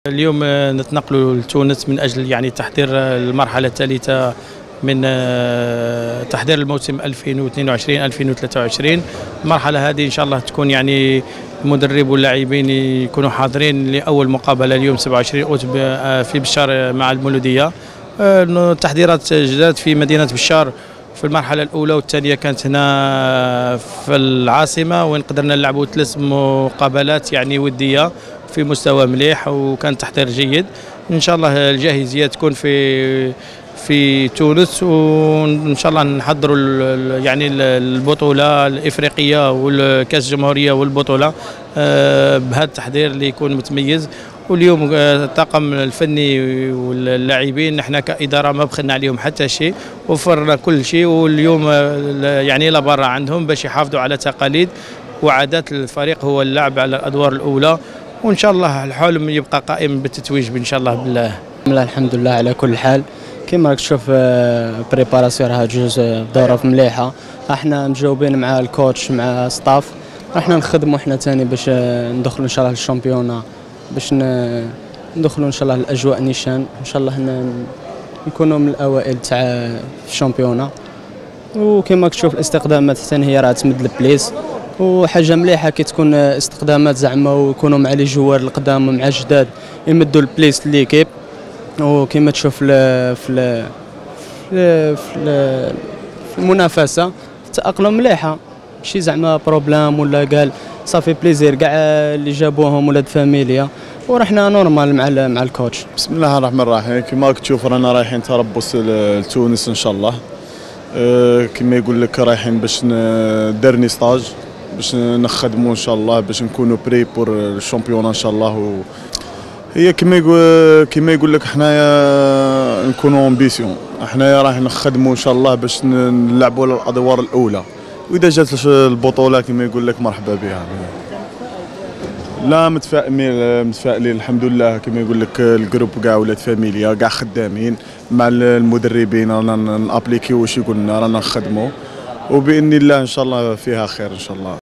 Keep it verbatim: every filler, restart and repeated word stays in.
اليوم نتنقلوا لتونس من اجل يعني تحضير المرحله الثالثه من تحضير الموسم ألفين واثنين وعشرين ألفين وثلاثة وعشرين. المرحله هذه ان شاء الله تكون يعني المدرب واللاعبين يكونوا حاضرين لاول مقابله اليوم سبعة وعشرين اوت في بشار مع المولوديه. تحضيرات جداد في مدينه بشار في المرحله الاولى والثانيه كانت هنا في العاصمه، وين قدرنا نلعبوا ثلاث مقابلات يعني وديه في مستوى مليح وكان تحضير جيد. ان شاء الله الجاهزيه تكون في في تونس، وان شاء الله نحضروا يعني البطوله الافريقيه والكاس الجمهوريه والبطوله بهذا التحضير اللي يكون متميز. واليوم الطاقم الفني واللاعبين نحن كاداره ما بخلنا عليهم حتى شيء، وفرنا كل شيء، واليوم يعني لا برا عندهم باش يحافظوا على تقاليد وعادات الفريق هو اللعب على الادوار الاولى، وان شاء الله الحلم يبقى قائم بالتتويج ان شاء الله بالله. الحمد لله على كل حال. كما راك تشوف بريباراسيون راها جوج دوره مليحه، احنا مجاوبين مع الكوتش مع ستاف، احنا نخدموا احنا ثاني باش ندخلوا ان شاء الله للشامبيونا، باش ندخلوا ان شاء الله الاجواء نيشان، ان شاء الله نكونوا من الاوائل تاع الشامبيونا. وكما تشوف الاستخدامات ثاني هي راه تمد البليس، وحاجه مليحه كي تكون استخدامات زعما ويكونوا مع لي جوار القدام ومع الجداد يمدوا البليس ليكيب. وكما تشوف في في في المنافسه التاقلم مليحه، ماشي زعما بروبلام ولا قال صافي بليزير كاع اللي جابوهم ولاد فاميليا، ورحنا نورمال مع مع الكوتش. بسم الله الرحمن الرحيم. كما راك تشوف رانا رايحين تربص لتونس ان شاء الله. كما يقول لك رايحين باش ديرني ستاج باش نخدموا ان شاء الله باش نكونوا بري بور الشامبيون ان شاء الله. و هي كما يقول كما يقول لك حنايا نكونوا امبيسيون، حنايا راح نخدموا ان شاء الله باش نلعبوا الادوار الاولى، واذا جات البطوله كما يقول لك مرحبا بها. لا متفائلين متفائلين الحمد لله. كما يقول لك الجروب كاع ولاد فاميليا كاع خدامين مع المدربين، رانا نابليكيو واش يقولنا، رانا نخدموا، وباذن الله ان شاء الله فيها خير ان شاء الله.